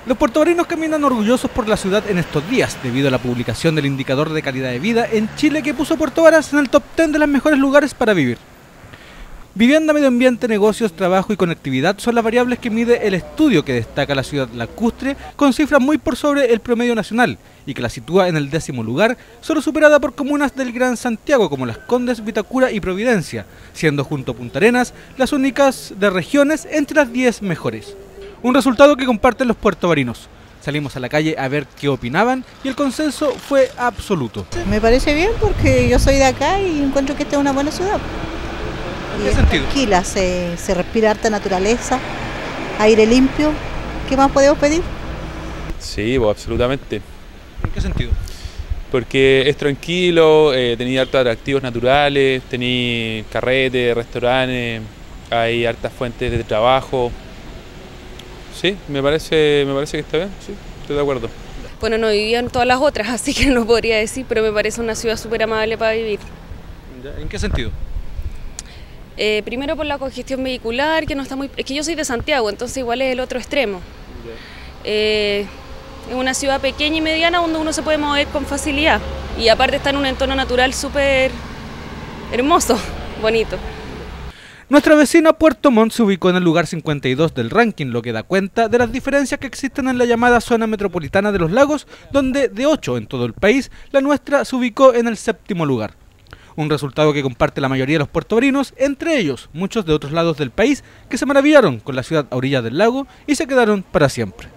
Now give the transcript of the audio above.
Los puertovarinos caminan orgullosos por la ciudad en estos días, debido a la publicación del indicador de calidad de vida en Chile que puso Puerto Varas en el top 10 de los mejores lugares para vivir. Vivienda, medio ambiente, negocios, trabajo y conectividad son las variables que mide el estudio que destaca la ciudad lacustre con cifras muy por sobre el promedio nacional y que la sitúa en el 10º lugar, solo superada por comunas del Gran Santiago como Las Condes, Vitacura y Providencia, siendo junto a Punta Arenas las únicas de regiones entre las 10 mejores. Un resultado que comparten los puertovarinos. Salimos a la calle a ver qué opinaban y el consenso fue absoluto. Me parece bien porque yo soy de acá y encuentro que esta es una buena ciudad. ¿En qué sentido? Tranquila, se respira harta naturaleza, aire limpio. ¿Qué más podemos pedir? Sí, pues, absolutamente. ¿En qué sentido? Porque es tranquilo, tenía hartos atractivos naturales, tenía carretes, restaurantes, hay hartas fuentes de trabajo. Sí, me parece que está bien, sí, estoy de acuerdo. Bueno, no vivía en todas las otras, así que no podría decir, pero me parece una ciudad súper amable para vivir. ¿En qué sentido? Primero por la congestión vehicular, que no está muy... Es que yo soy de Santiago, entonces igual es el otro extremo. Es una ciudad pequeña y mediana donde uno se puede mover con facilidad. Y aparte está en un entorno natural súper hermoso, bonito. Nuestra vecina Puerto Montt se ubicó en el lugar 52 del ranking, lo que da cuenta de las diferencias que existen en la llamada zona metropolitana de los lagos, donde de 8 en todo el país, la nuestra se ubicó en el 7º lugar. Un resultado que comparte la mayoría de los puertovarinos, entre ellos muchos de otros lados del país que se maravillaron con la ciudad a orillas del lago y se quedaron para siempre.